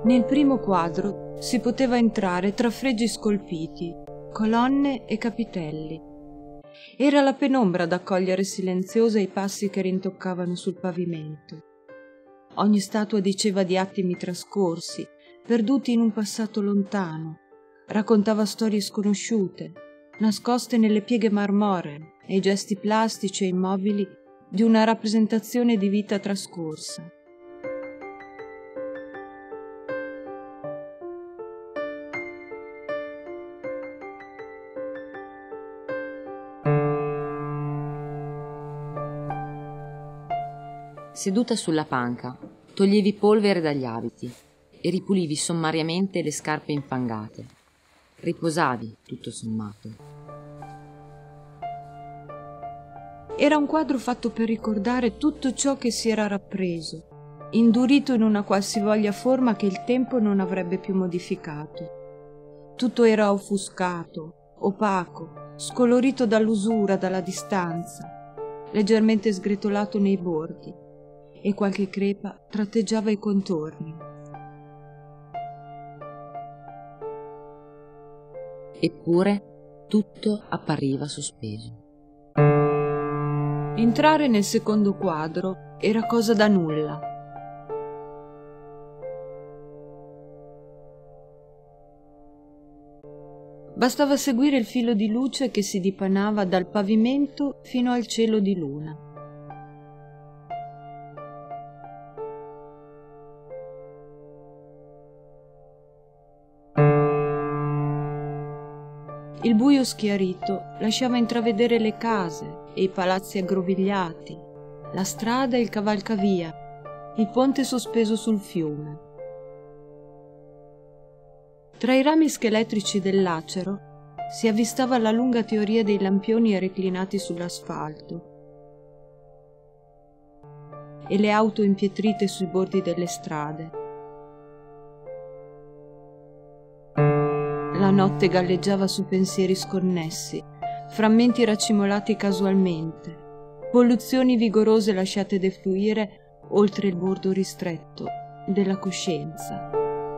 Nel primo quadro si poteva entrare tra fregi scolpiti, colonne e capitelli. Era la penombra ad accogliere silenziosa i passi che rintoccavano sul pavimento. Ogni statua diceva di attimi trascorsi, perduti in un passato lontano, raccontava storie sconosciute, nascoste nelle pieghe marmoree e i gesti plastici e immobili di una rappresentazione di vita trascorsa. Seduta sulla panca, toglievi polvere dagli abiti e ripulivi sommariamente le scarpe infangate. Riposavi, tutto sommato. Era un quadro fatto per ricordare tutto ciò che si era rappreso, indurito in una qualsivoglia forma che il tempo non avrebbe più modificato. Tutto era offuscato, opaco, scolorito dall'usura, dalla distanza, leggermente sgretolato nei bordi, e qualche crepa tratteggiava i contorni. Eppure tutto appariva sospeso. Entrare nel secondo quadro era cosa da nulla. Bastava seguire il filo di luce che si dipanava dal pavimento fino al cielo di luna. Il buio schiarito lasciava intravedere le case e i palazzi aggrovigliati, la strada e il cavalcavia, il ponte sospeso sul fiume. Tra i rami scheletrici del lacero si avvistava la lunga teoria dei lampioni reclinati sull'asfalto e le auto impietrite sui bordi delle strade. La notte galleggiava su pensieri sconnessi, frammenti racimolati casualmente, polluzioni vigorose lasciate defluire oltre il bordo ristretto della coscienza.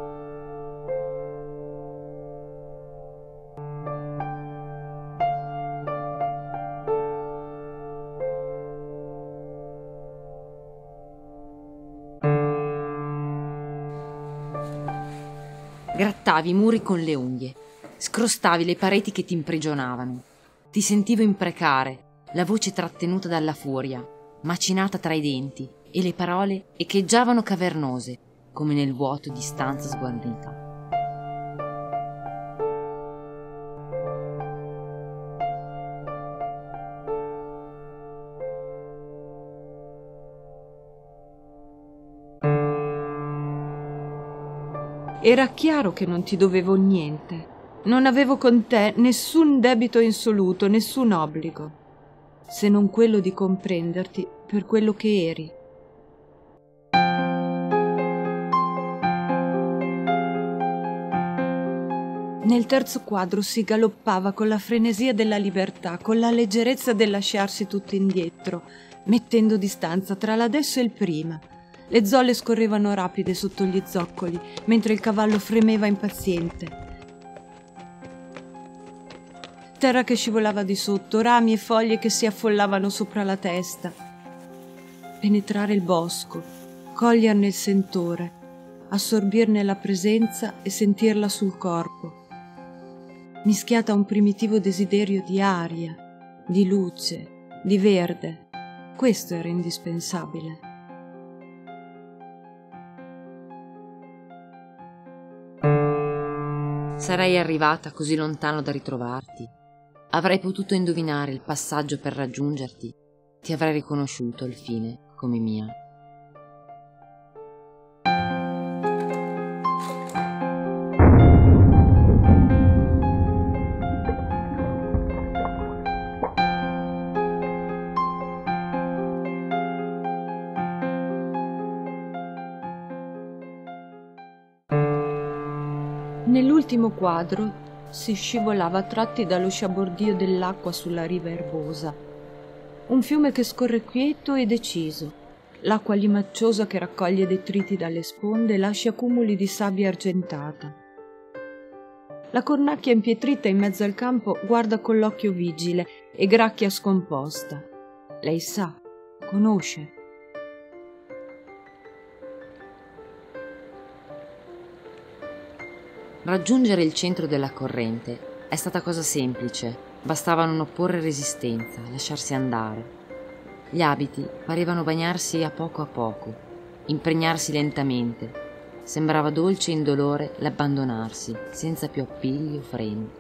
Grattavi i muri con le unghie, scrostavi le pareti che ti imprigionavano. Ti sentivo imprecare, la voce trattenuta dalla furia, macinata tra i denti, e le parole echeggiavano cavernose, come nel vuoto di stanza sguarnita. Era chiaro che non ti dovevo niente. Non avevo con te nessun debito insoluto, nessun obbligo, se non quello di comprenderti per quello che eri. Nel terzo quadro si galoppava con la frenesia della libertà, con la leggerezza del lasciarsi tutto indietro, mettendo distanza tra l'adesso e il prima. Le zolle scorrevano rapide sotto gli zoccoli, mentre il cavallo fremeva impaziente. Terra che scivolava di sotto, rami e foglie che si affollavano sopra la testa. Penetrare il bosco, coglierne il sentore, assorbirne la presenza e sentirla sul corpo, mischiata a un primitivo desiderio di aria, di luce, di verde. Questo era indispensabile. Sarei arrivata così lontano da ritrovarti. Avrei potuto indovinare il passaggio per raggiungerti. Ti avrei riconosciuto al fine come mia. Nell'ultimo quadro si scivolava a tratti dallo sciabordio dell'acqua sulla riva erbosa. Un fiume che scorre quieto e deciso, l'acqua limacciosa che raccoglie detriti dalle sponde e lascia cumuli di sabbia argentata. La cornacchia impietrita in mezzo al campo guarda con l'occhio vigile e gracchia scomposta. Lei sa, conosce. Raggiungere il centro della corrente è stata cosa semplice, bastava non opporre resistenza, lasciarsi andare. Gli abiti parevano bagnarsi a poco, impregnarsi lentamente. Sembrava dolce e indolore l'abbandonarsi, senza più appigli o freni.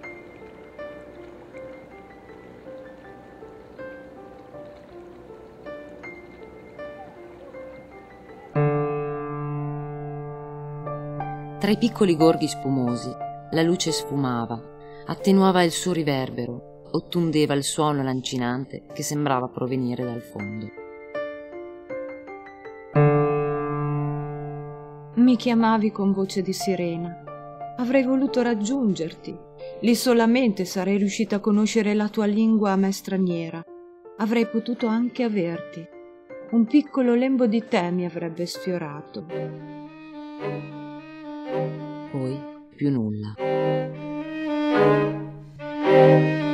Tra i piccoli gorghi spumosi, la luce sfumava, attenuava il suo riverbero, ottundeva il suono lancinante che sembrava provenire dal fondo. Mi chiamavi con voce di sirena. Avrei voluto raggiungerti. Lì solamente sarei riuscita a conoscere la tua lingua a me straniera. Avrei potuto anche averti. Un piccolo lembo di te mi avrebbe sfiorato. Poi più nulla.